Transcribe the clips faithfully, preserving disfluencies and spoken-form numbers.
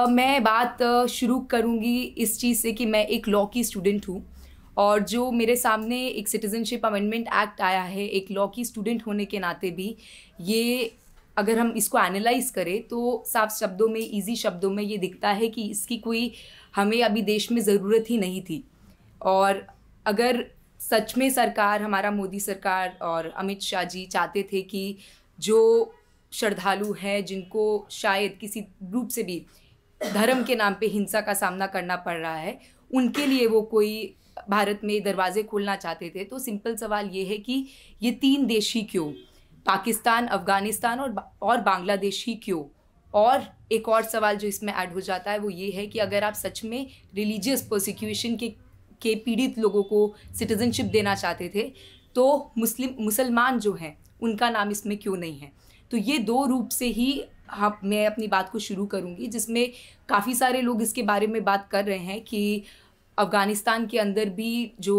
uh, मैं बात uh, शुरू करूँगी इस चीज़ से कि मैं एक लॉ की स्टूडेंट हूँ और जो मेरे सामने एक सिटीजनशिप अमेंडमेंट एक्ट आया है, एक लॉ की स्टूडेंट होने के नाते भी ये अगर हम इसको एनालाइज करें तो साफ शब्दों में, इजी शब्दों में ये दिखता है कि इसकी कोई हमें अभी देश में ज़रूरत ही नहीं थी। और अगर सच में सरकार, हमारा मोदी सरकार और अमित शाह जी चाहते थे कि जो श्रद्धालु हैं जिनको शायद किसी रूप से भी धर्म के नाम पे हिंसा का सामना करना पड़ रहा है, उनके लिए वो कोई भारत में दरवाजे खोलना चाहते थे, तो सिंपल सवाल ये है कि ये तीन देश ही क्यों, पाकिस्तान, अफ़गानिस्तान और और बांग्लादेश ही क्यों। और एक और सवाल जो इसमें ऐड हो जाता है वो ये है कि अगर आप सच में रिलीजियस प्रोसिक्यूशन के के पीड़ित लोगों को सिटीजनशिप देना चाहते थे तो मुस्लिम मुसलमान जो हैं उनका नाम इसमें क्यों नहीं है। तो ये दो रूप से ही हम मैं अपनी बात को शुरू करूँगी, जिसमें काफ़ी सारे लोग इसके बारे में बात कर रहे हैं कि अफ़गानिस्तान के अंदर भी जो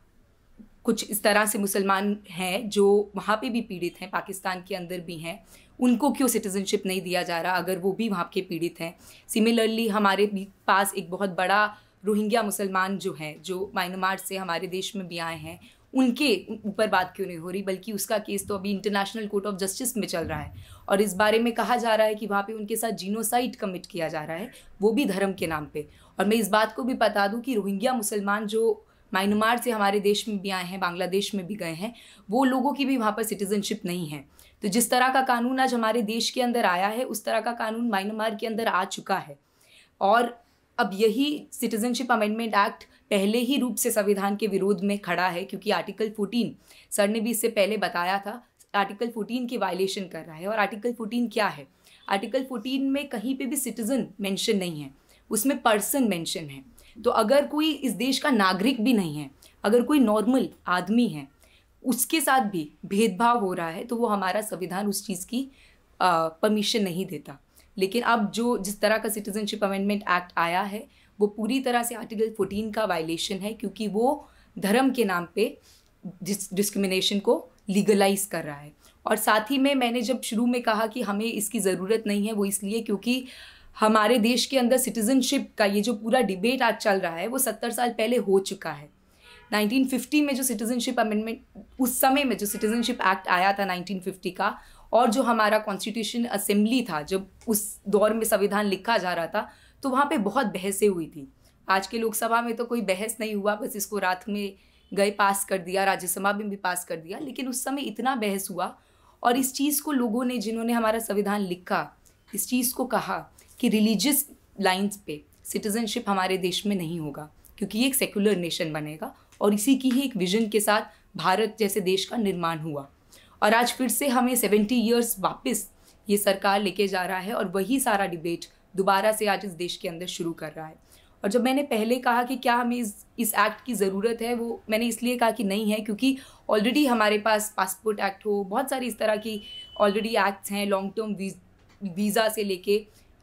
कुछ इस तरह से मुसलमान हैं जो वहाँ पे भी पीड़ित हैं, पाकिस्तान के अंदर भी हैं, उनको क्यों सिटीजनशिप नहीं दिया जा रहा अगर वो भी वहाँ के पीड़ित हैं। सिमिलरली हमारे भी पास एक बहुत बड़ा रोहिंग्या मुसलमान जो हैं, जो म्यांमार से हमारे देश में भी आए हैं, उनके ऊपर बात क्यों नहीं हो रही, बल्कि उसका केस तो अभी इंटरनेशनल कोर्ट ऑफ जस्टिस में चल रहा है और इस बारे में कहा जा रहा है कि वहाँ पे उनके साथ जीनोसाइड कमिट किया जा रहा है, वो भी धर्म के नाम पे। और मैं इस बात को भी बता दूं कि रोहिंग्या मुसलमान जो म्यांमार से हमारे देश में भी आए हैं, बांग्लादेश में भी गए हैं, वो लोगों की भी वहाँ पर सिटीजनशिप नहीं है। तो जिस तरह का कानून आज हमारे देश के अंदर आया है उस तरह का कानून म्यांमार के अंदर आ चुका है। और अब यही सिटीजनशिप अमेंडमेंट एक्ट पहले ही रूप से संविधान के विरोध में खड़ा है, क्योंकि आर्टिकल फोर्टीन, सर ने भी इससे पहले बताया था, आर्टिकल फोर्टीन की वायलेशन कर रहा है। और आर्टिकल फोर्टीन क्या है? आर्टिकल फोर्टीन में कहीं पे भी सिटीजन मेंशन नहीं है, उसमें पर्सन मेंशन है। तो अगर कोई इस देश का नागरिक भी नहीं है, अगर कोई नॉर्मल आदमी है, उसके साथ भी भेदभाव हो रहा है, तो वो हमारा संविधान उस चीज़ की परमिशन नहीं देता। लेकिन अब जो जिस तरह का सिटीजनशिप अमेंडमेंट एक्ट आया है वो पूरी तरह से आर्टिकल फोर्टीन का वायलेशन है, क्योंकि वो धर्म के नाम पे डिस्क्रिमिनेशन को लीगलाइज कर रहा है। और साथ ही में मैंने जब शुरू में कहा कि हमें इसकी ज़रूरत नहीं है, वो इसलिए क्योंकि हमारे देश के अंदर सिटीजनशिप का ये जो पूरा डिबेट आज चल रहा है वो सत्तर साल पहले हो चुका है। नाइनटीन फिफ्टी में जो सिटीजनशिप अमेंडमेंट, उस समय में जो सिटीजनशिप एक्ट आया था नाइनटीन फिफ्टी का, और जो हमारा कॉन्स्टिट्यूशन असेंबली था, जब उस दौर में संविधान लिखा जा रहा था, तो वहाँ पे बहुत बहसें हुई थी। आज के लोकसभा में तो कोई बहस नहीं हुआ, बस इसको रात में गए पास कर दिया, राज्यसभा में भी पास कर दिया। लेकिन उस समय इतना बहस हुआ और इस चीज़ को लोगों ने, जिन्होंने हमारा संविधान लिखा, इस चीज़ को कहा कि रिलीजियस लाइंस पे सिटीजनशिप हमारे देश में नहीं होगा, क्योंकि ये एक सेक्युलर नेशन बनेगा। और इसी की ही एक विजन के साथ भारत जैसे देश का निर्माण हुआ। और आज फिर से हमें सेवेंटी ईयर्स वापस ये सरकार लेके जा रहा है और वही सारा डिबेट दोबारा से आज इस देश के अंदर शुरू कर रहा है। और जब मैंने पहले कहा कि क्या हमें इस इस एक्ट की ज़रूरत है, वो मैंने इसलिए कहा कि नहीं है, क्योंकि ऑलरेडी हमारे पास पासपोर्ट एक्ट हो, बहुत सारी इस तरह की ऑलरेडी एक्ट्स हैं, लॉन्ग टर्म वीज़ा से लेके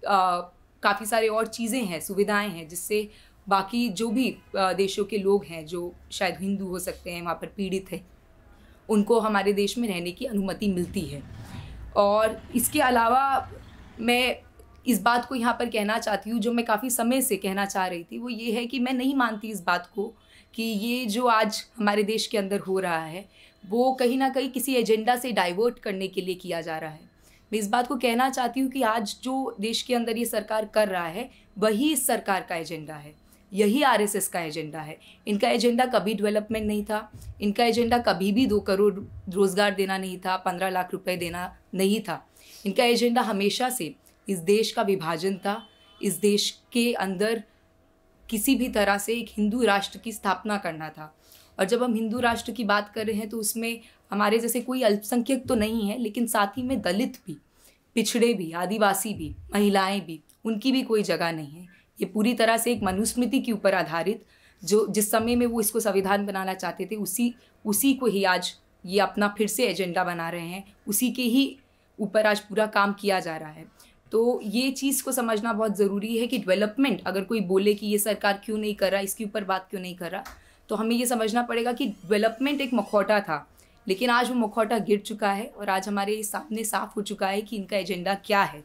काफ़ी सारे और चीज़ें हैं, सुविधाएं हैं, जिससे बाकी जो भी देशों के लोग हैं जो शायद हिंदू हो सकते हैं, वहाँ पर पीड़ित है, उनको हमारे देश में रहने की अनुमति मिलती है। और इसके अलावा मैं इस बात को यहाँ पर कहना चाहती हूँ, जो मैं काफ़ी समय से कहना चाह रही थी, वो ये है कि मैं नहीं मानती इस बात को कि ये जो आज हमारे देश के अंदर हो रहा है वो कहीं ना कहीं किसी एजेंडा से डाइवर्ट करने के लिए किया जा रहा है। मैं इस बात को कहना चाहती हूँ कि आज जो देश के अंदर ये सरकार कर रहा है वही इस सरकार का एजेंडा है, यही आरएसएस का एजेंडा है। इनका एजेंडा कभी डेवलपमेंट नहीं था, इनका एजेंडा कभी भी दो करोड़ रोज़गार देना नहीं था, पंद्रह लाख रुपए देना नहीं था। इनका एजेंडा हमेशा से इस देश का विभाजन था, इस देश के अंदर किसी भी तरह से एक हिंदू राष्ट्र की स्थापना करना था। और जब हम हिंदू राष्ट्र की बात कर रहे हैं तो उसमें हमारे जैसे कोई अल्पसंख्यक तो नहीं है, लेकिन साथ ही में दलित भी, पिछड़े भी, आदिवासी भी, महिलाएं भी, उनकी भी कोई जगह नहीं है। ये पूरी तरह से एक मनुस्मृति के ऊपर आधारित, जो जिस समय में वो इसको संविधान बनाना चाहते थे, उसी उसी को ही आज ये अपना फिर से एजेंडा बना रहे हैं, उसी के ही ऊपर आज पूरा काम किया जा रहा है। तो ये चीज़ को समझना बहुत ज़रूरी है कि डेवलपमेंट, अगर कोई बोले कि ये सरकार क्यों नहीं कर रहा, इसके ऊपर बात क्यों नहीं कर रहा, तो हमें ये समझना पड़ेगा कि डेवलपमेंट एक मुखौटा था, लेकिन आज वो मुखौटा गिर चुका है और आज हमारे सामने साफ हो चुका है कि इनका एजेंडा क्या है।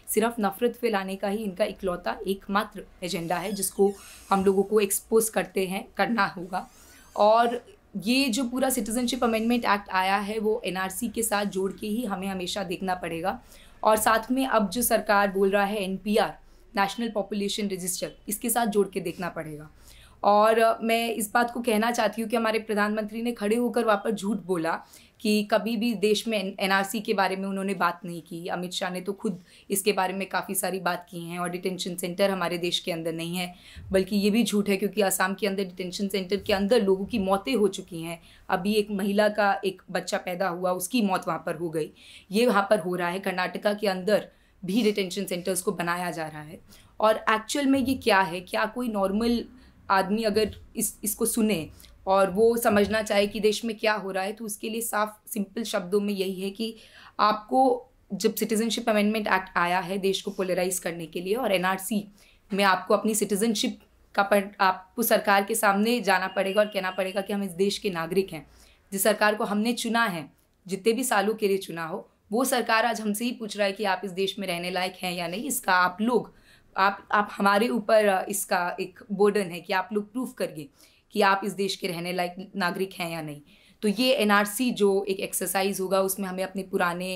सिर्फ नफ़रत फैलाने का ही इनका इकलौता एकमात्र एजेंडा है, जिसको हम लोगों को एक्सपोज करते हैं करना होगा। और ये जो पूरा सिटीजनशिप अमेंडमेंट एक्ट आया है वो एनआरसी के साथ जोड़ के ही हमें हमेशा देखना पड़ेगा। और साथ में अब जो सरकार बोल रहा है एनपीआर, नेशनल पॉपुलेशन रजिस्टर, इसके साथ जोड़ के देखना पड़ेगा। और मैं इस बात को कहना चाहती हूँ कि हमारे प्रधानमंत्री ने खड़े होकर वहाँ पर झूठ बोला कि कभी भी देश में एनआरसी के बारे में उन्होंने बात नहीं की। अमित शाह ने तो खुद इसके बारे में काफ़ी सारी बात की हैं। और डिटेंशन सेंटर हमारे देश के अंदर नहीं है, बल्कि ये भी झूठ है क्योंकि असम के अंदर डिटेंशन सेंटर के अंदर लोगों की मौतें हो चुकी हैं। अभी एक महिला का एक बच्चा पैदा हुआ, उसकी मौत वहाँ पर हो गई। ये वहाँ पर हो रहा है। कर्नाटका के अंदर भी डिटेंशन सेंटर्स को बनाया जा रहा है। और एक्चुअल में ये क्या है, क्या कोई नॉर्मल आदमी अगर इस इसको सुने और वो समझना चाहे कि देश में क्या हो रहा है, तो उसके लिए साफ सिंपल शब्दों में यही है कि आपको जब सिटीजनशिप अमेंडमेंट एक्ट आया है देश को पोलराइज करने के लिए, और एनआरसी में आपको अपनी सिटीजनशिप का पर आपको सरकार के सामने जाना पड़ेगा और कहना पड़ेगा कि हम इस देश के नागरिक हैं। जिस सरकार को हमने चुना है, जितने भी सालों के लिए चुना हो, वो सरकार आज हमसे ही पूछ रहा है कि आप इस देश में रहने लायक हैं या नहीं। इसका आप लोग आप आप हमारे ऊपर इसका एक बर्डन है कि आप लोग प्रूफ करिए कि आप इस देश के रहने लायक नागरिक हैं या नहीं। तो ये एनआरसी जो एक एक्सरसाइज होगा, उसमें हमें अपने पुराने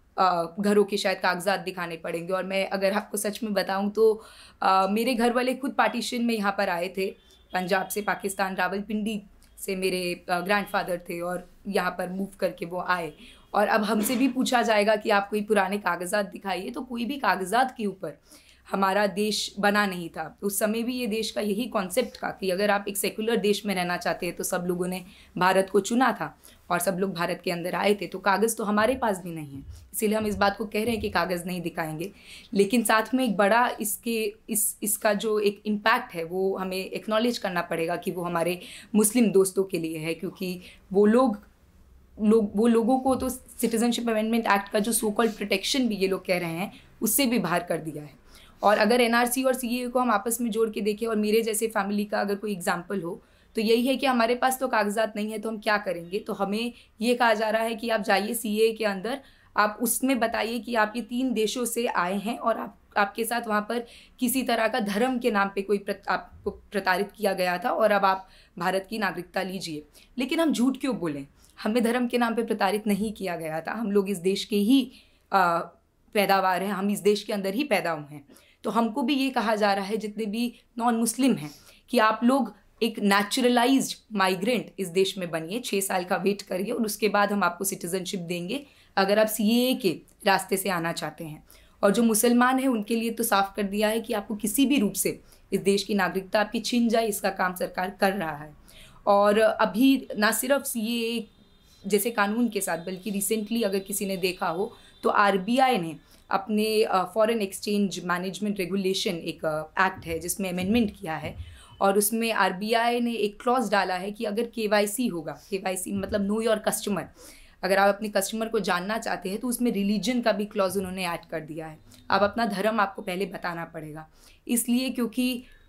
घरों के शायद कागजात दिखाने पड़ेंगे। और मैं अगर आपको सच में बताऊं तो आ, मेरे घर वाले खुद पार्टीशन में यहाँ पर आए थे, पंजाब से, पाकिस्तान, रावलपिंडी से मेरे ग्रैंडफादर थे और यहाँ पर मूव करके वो आए। और अब हमसे भी पूछा जाएगा कि आप कोई पुराने कागजात दिखाइए, तो कोई भी कागजात के ऊपर हमारा देश बना नहीं था। उस समय भी ये देश का यही कॉन्सेप्ट था कि अगर आप एक सेकुलर देश में रहना चाहते हैं तो सब लोगों ने भारत को चुना था और सब लोग भारत के अंदर आए थे। तो कागज़ तो हमारे पास भी नहीं है, इसीलिए हम इस बात को कह रहे हैं कि कागज़ नहीं दिखाएंगे। लेकिन साथ में एक बड़ा इसके इस इसका जो एक इम्पैक्ट है वो हमें एक्नॉलेज करना पड़ेगा कि वो हमारे मुस्लिम दोस्तों के लिए है, क्योंकि वो लोग लोग वो लोगों को तो सिटीजनशिप अमेंडमेंट एक्ट का जो सो कॉल्ड प्रोटेक्शन भी ये लोग कह रहे हैं उससे भी बाहर कर दिया है। और अगर एनआरसी और सीएए को हम आपस में जोड़ के देखें, और मेरे जैसे फैमिली का अगर कोई एग्जांपल हो, तो यही है कि हमारे पास तो कागजात नहीं है तो हम क्या करेंगे। तो हमें ये कहा जा रहा है कि आप जाइए सीएए के अंदर, आप उसमें बताइए कि आप ये तीन देशों से आए हैं और आप आपके साथ वहाँ पर किसी तरह का धर्म के नाम पे कोई प्रत, आपको प्रताड़ित किया गया था और अब आप भारत की नागरिकता लीजिए। लेकिन हम झूठ क्यों बोलें, हमें धर्म के नाम पे प्रताड़ित नहीं किया गया था। हम लोग इस देश के ही आ, पैदावार हैं, हम इस देश के अंदर ही पैदा हुए हैं। तो हमको भी ये कहा जा रहा है जितने भी नॉन मुस्लिम हैं कि आप लोग एक नेचुरलाइज्ड माइग्रेंट इस देश में बनिए, छः साल का वेट करिए और उसके बाद हम आपको सिटीजनशिप देंगे अगर आप सीएए के रास्ते से आना चाहते हैं। और जो मुसलमान हैं उनके लिए तो साफ कर दिया है कि आपको किसी भी रूप से इस देश की नागरिकता आपकी छिन जाए, इसका काम सरकार कर रहा है। और अभी ना सिर्फ सीएए जैसे कानून के साथ, बल्कि रिसेंटली अगर किसी ने देखा हो तो आरबीआई ने अपने फॉरेन एक्सचेंज मैनेजमेंट रेगुलेशन एक एक्ट है जिसमें अमेंडमेंट किया है, और उसमें आरबीआई ने एक क्लॉज डाला है कि अगर केवाईसी होगा, केवाईसी मतलब नो योर कस्टमर, अगर आप अपने कस्टमर को जानना चाहते हैं तो उसमें रिलीजन का भी क्लॉज उन्होंने ऐड कर दिया है। आप अपना धर्म आपको पहले बताना पड़ेगा, इसलिए क्योंकि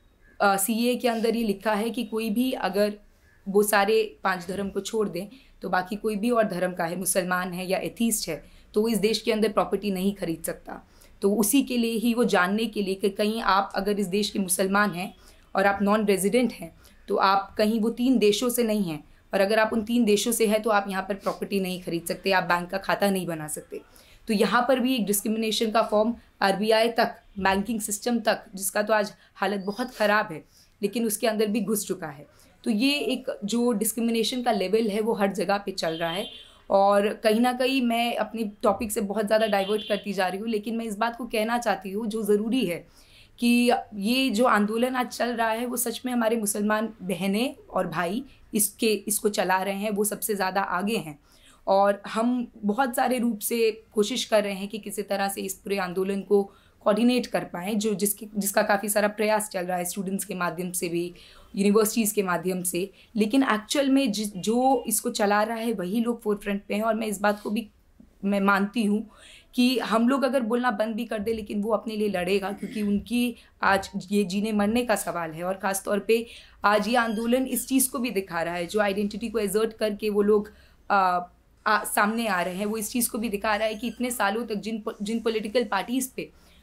सीए के अंदर ये लिखा है कि कोई भी अगर वो सारे पांच धर्म को छोड़ दें तो बाकी कोई भी और धर्म का है, मुसलमान है या एथीस्ट है, तो वो इस देश के अंदर प्रॉपर्टी नहीं खरीद सकता। तो उसी के लिए ही वो जानने के लिए कि कहीं आप अगर इस देश के मुसलमान हैं और आप नॉन रेजिडेंट हैं तो आप कहीं वो तीन देशों से नहीं हैं, और अगर आप उन तीन देशों से हैं तो आप यहाँ पर प्रॉपर्टी नहीं खरीद सकते, आप बैंक का खाता नहीं बना सकते। तो यहाँ पर भी एक डिस्क्रिमिनेशन का फॉर्म आरबीआई तक, बैंकिंग सिस्टम तक, जिसका तो आज हालत बहुत ख़राब है, लेकिन उसके अंदर भी घुस चुका है। तो ये एक जो डिस्क्रिमिनेशन का लेवल है वो हर जगह पे चल रहा है। और कहीं ना कहीं मैं अपने टॉपिक से बहुत ज़्यादा डाइवर्ट करती जा रही हूँ, लेकिन मैं इस बात को कहना चाहती हूँ जो ज़रूरी है कि ये जो आंदोलन आज चल रहा है वो सच में हमारे मुसलमान बहनें और भाई इसके इसको चला रहे हैं, वो सबसे ज़्यादा आगे हैं। और हम बहुत सारे रूप से कोशिश कर रहे हैं कि किसी तरह से इस पूरे आंदोलन को कोऑर्डिनेट कर पाएँ, जो जिसकी जिसका काफ़ी सारा प्रयास चल रहा है स्टूडेंट्स के माध्यम से भी, यूनिवर्सिटीज़ के माध्यम से। लेकिन एक्चुअल में जि जो इसको चला रहा है वही लोग फोर फ्रंट पे हैं। और मैं इस बात को भी मैं मानती हूँ कि हम लोग अगर बोलना बंद भी कर दे, लेकिन वो अपने लिए लड़ेगा, क्योंकि उनकी आज ये जीने मरने का सवाल है। और ख़ास तौर पे आज ये आंदोलन इस चीज़ को भी दिखा रहा है, जो आइडेंटिटी को एजर्ट करके वो लोग आ, आ, सामने आ रहे हैं, वो इस चीज़ को भी दिखा रहा है कि इतने सालों तक जिन जिन पॉलिटिकल पार्टीज़ पे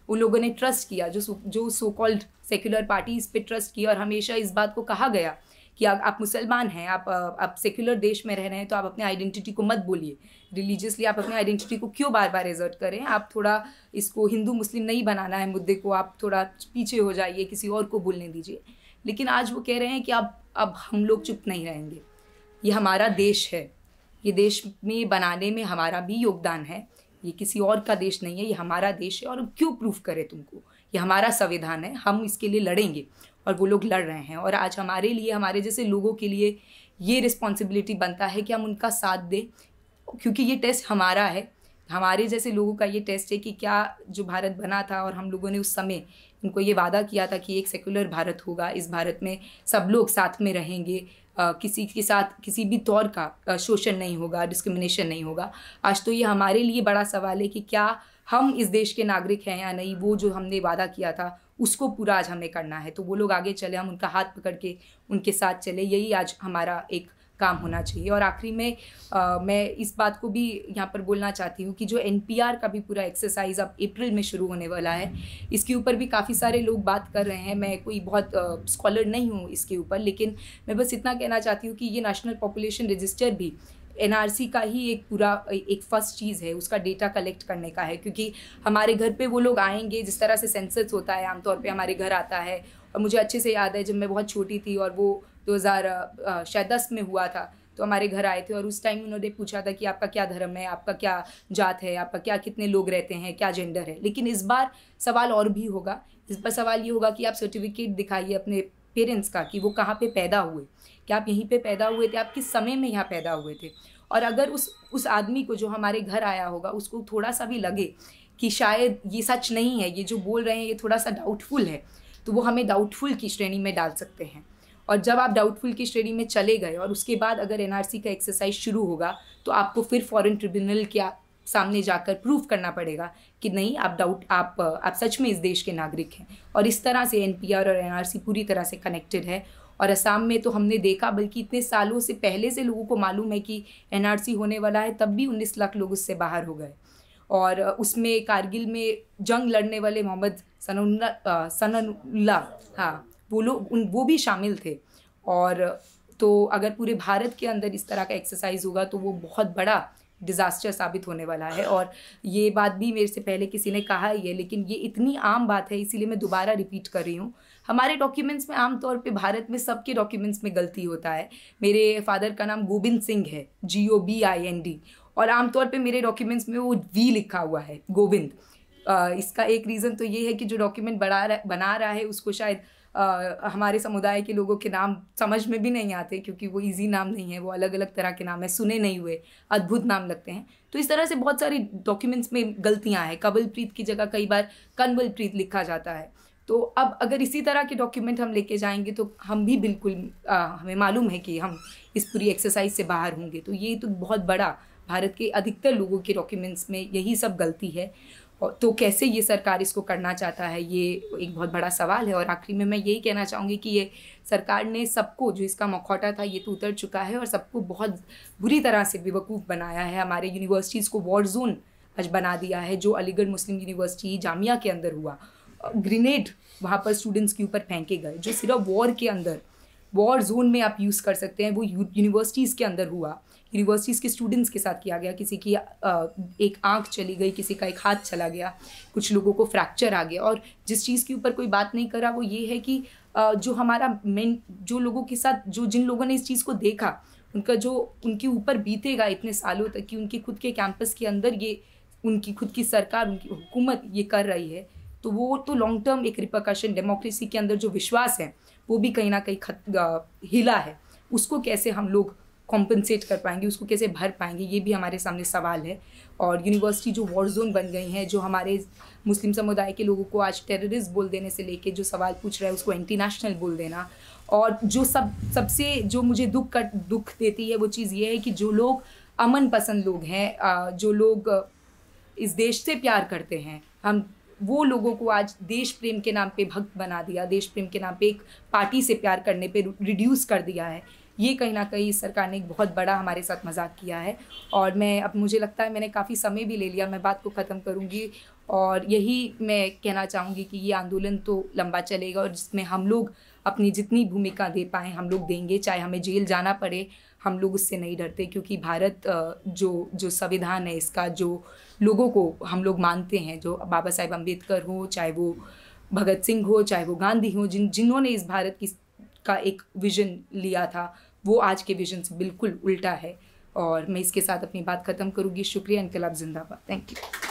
उन लोगों ने ट्रस्ट किया, जो जो सो कॉल्ड सेक्युलर पार्टी इस पे ट्रस्ट किया, और हमेशा इस बात को कहा गया कि आप मुसलमान हैं, आप आप सेक्युलर देश में रह रहे हैं, तो आप अपने आइडेंटिटी को मत बोलिए रिलीजियसली, आप अपने आइडेंटिटी को क्यों बार बार एजर्ट करें, आप थोड़ा इसको हिंदू मुस्लिम नहीं बनाना है मुद्दे को, आप थोड़ा पीछे हो जाइए, किसी और को बोलने दीजिए। लेकिन आज वो कह रहे हैं कि अब अब हम लोग चुप नहीं रहेंगे, ये हमारा देश है, ये देश में बनाने में हमारा भी योगदान है, ये किसी और का देश नहीं है, ये हमारा देश है, और क्यों प्रूफ करें तुमको, ये हमारा संविधान है, हम इसके लिए लड़ेंगे। और वो लोग लड़ रहे हैं, और आज हमारे लिए, हमारे जैसे लोगों के लिए ये रिस्पॉन्सिबिलिटी बनता है कि हम उनका साथ दें, क्योंकि ये टेस्ट हमारा है, हमारे जैसे लोगों का ये टेस्ट है कि क्या जो भारत बना था और हम लोगों ने उस समय इनको ये वादा किया था कि एक सेक्युलर भारत होगा, इस भारत में सब लोग साथ में रहेंगे, आ, किसी के साथ किसी भी तौर का शोषण नहीं होगा, डिस्क्रिमिनेशन नहीं होगा। आज तो ये हमारे लिए बड़ा सवाल है कि क्या हम इस देश के नागरिक हैं या नहीं, वो जो हमने वादा किया था उसको पूरा आज हमें करना है। तो वो लोग आगे चले, हम उनका हाथ पकड़ के उनके साथ चले, यही आज हमारा एक काम होना चाहिए। और आखिरी में आ, मैं इस बात को भी यहाँ पर बोलना चाहती हूँ कि जो एन पी आर का भी पूरा एक्सरसाइज अब अप्रैल में शुरू होने वाला है, इसके ऊपर भी काफ़ी सारे लोग बात कर रहे हैं। मैं कोई बहुत स्कॉलर नहीं हूँ इसके ऊपर, लेकिन मैं बस इतना कहना चाहती हूँ कि ये नेशनल पॉपुलेशन रजिस्टर भी एन आर सी का ही एक पूरा एक फर्स्ट चीज़ है, उसका डेटा कलेक्ट करने का है, क्योंकि हमारे घर पे वो लोग आएंगे, जिस तरह से सेंसस होता है आमतौर पे हमारे घर आता है। और मुझे अच्छे से याद है जब मैं बहुत छोटी थी और वो दो हज़ार शायद दस में हुआ था, तो हमारे घर आए थे और उस टाइम उन्होंने पूछा था कि आपका क्या धर्म है, आपका क्या जात है, आपका क्या कितने लोग रहते हैं, क्या जेंडर है। लेकिन इस बार सवाल और भी होगा, इस बार सवाल ये होगा कि आप सर्टिफिकेट दिखाइए अपने पेरेंट्स का कि वो कहाँ पे पैदा हुए, कि आप यहीं पे पैदा हुए थे, आप किस समय में यहाँ पैदा हुए थे। और अगर उस उस आदमी को जो हमारे घर आया होगा उसको थोड़ा सा भी लगे कि शायद ये सच नहीं है, ये जो बोल रहे हैं ये थोड़ा सा डाउटफुल है, तो वो हमें डाउटफुल की श्रेणी में डाल सकते हैं। और जब आप डाउटफुल की श्रेणी में चले गए और उसके बाद अगर एन आर सी का एक्सरसाइज शुरू होगा, तो आपको फिर फॉरेन ट्रिब्यूनल के सामने जाकर प्रूफ करना पड़ेगा कि नहीं, आप डाउट आप आप सच में इस देश के नागरिक हैं। और इस तरह से एन पी आर और एन आर सी पूरी तरह से कनेक्टेड है। और असम में तो हमने देखा, बल्कि इतने सालों से पहले से लोगों को मालूम है कि एन आर सी होने वाला है, तब भी उन्नीस लाख लोग उससे बाहर हो गए। और उसमें कारगिल में जंग लड़ने वाले मोहम्मद सनाउल्लाह, हाँ, वो लोग उन वो भी शामिल थे। और तो अगर पूरे भारत के अंदर इस तरह का एक्सरसाइज होगा तो वो बहुत बड़ा डिज़ास्टर साबित होने वाला है। और ये बात भी मेरे से पहले किसी ने कहा ही है, लेकिन ये इतनी आम बात है, इसीलिए मैं दोबारा रिपीट कर रही हूँ। हमारे डॉक्यूमेंट्स में आमतौर पे भारत में सबके डॉक्यूमेंट्स में गलती होता है। मेरे फादर का नाम गोविंद सिंह है, G O B I N D, और आमतौर पे मेरे डॉक्यूमेंट्स में वो वी लिखा हुआ है, गोविंद। इसका एक रीज़न तो ये है कि जो डॉक्यूमेंट बना रहा बना रहा है उसको शायद Uh, हमारे समुदाय के लोगों के नाम समझ में भी नहीं आते, क्योंकि वो इजी नाम नहीं है, वो अलग अलग तरह के नाम है, सुने नहीं हुए अद्भुत नाम लगते हैं। तो इस तरह से बहुत सारी डॉक्यूमेंट्स में गलतियां हैं। कवलप्रीत की जगह कई बार कनवलप्रीत लिखा जाता है। तो अब अगर इसी तरह के डॉक्यूमेंट हम लेके जाएंगे तो हम भी बिल्कुल आ, हमें मालूम है कि हम इस पूरी एक्सरसाइज से बाहर होंगे। तो ये तो बहुत बड़ा, भारत के अधिकतर लोगों के डॉक्यूमेंट्स में यही सब गलती है। तो कैसे ये सरकार इसको करना चाहता है, ये एक बहुत बड़ा सवाल है। और आखिरी में मैं यही कहना चाहूँगी कि ये सरकार ने सबको, जो इसका मखौटा था ये तो उतर चुका है, और सबको बहुत बुरी तरह से बेवकूफ़ बनाया है। हमारे यूनिवर्सिटीज़ को वॉर जोन आज बना दिया है। जो अलीगढ़ मुस्लिम यूनिवर्सिटी जामिया के अंदर हुआ, ग्रेनेड वहाँ पर स्टूडेंट्स के ऊपर फेंके गए, जो सिर्फ वॉर के अंदर, वॉर जोन में आप यूज़ कर सकते हैं, वो यूनिवर्सिटीज़ के अंदर हुआ, यूनिवर्सिटीज़ के स्टूडेंट्स के साथ किया गया। किसी की एक आंख चली गई, किसी का एक हाथ चला गया, कुछ लोगों को फ्रैक्चर आ गया। और जिस चीज़ के ऊपर कोई बात नहीं करा वो ये है कि जो हमारा मेन, जो लोगों के साथ, जो जिन लोगों ने इस चीज़ को देखा, उनका जो उनके ऊपर बीतेगा इतने सालों तक, कि उनके खुद के कैंपस के अंदर ये उनकी खुद की सरकार, उनकी हुकूमत ये कर रही है, तो वो तो लॉन्ग टर्म एक रिपरकशन, डेमोक्रेसी के अंदर जो विश्वास है वो भी कहीं ना कहीं खत हिला है। उसको कैसे हम लोग कॉम्पनसेट कर पाएंगे, उसको कैसे भर पाएंगे, ये भी हमारे सामने सवाल है। और यूनिवर्सिटी जो वॉर जोन बन गई हैं, जो हमारे मुस्लिम समुदाय के लोगों को आज टेररिस्ट बोल देने से लेके जो सवाल पूछ रहा है उसको एंटी नेशनल बोल देना, और जो सब सबसे जो मुझे दुख कर दुख देती है वो चीज़ ये है कि जो लोग अमन पसंद लोग हैं, जो लोग इस देश से प्यार करते हैं, हम वो लोगों को आज देश प्रेम के नाम पे भक्त बना दिया, देश प्रेम के नाम पे एक पार्टी से प्यार करने पे रिड्यूस कर दिया है। ये कहीं ना कहीं इस सरकार ने एक बहुत बड़ा हमारे साथ मजाक किया है। और मैं अब मुझे लगता है मैंने काफ़ी समय भी ले लिया, मैं बात को ख़त्म करूँगी और यही मैं कहना चाहूँगी कि ये आंदोलन तो लंबा चलेगा और जिसमें हम लोग अपनी जितनी भूमिका दे पाएँ हम लोग देंगे, चाहे हमें जेल जाना पड़े, हम लोग उससे नहीं डरते। क्योंकि भारत जो जो संविधान है इसका, जो लोगों को हम लोग मानते हैं, जो बाबा साहेब अम्बेडकर हो, चाहे वो भगत सिंह हो, चाहे वो गांधी हो, जिन जिन्होंने इस भारत की का एक विज़न लिया था, वो आज के विज़न से बिल्कुल उल्टा है। और मैं इसके साथ अपनी बात ख़त्म करूँगी। शुक्रिया। इनकलाब जिंदाबाद। Thank you.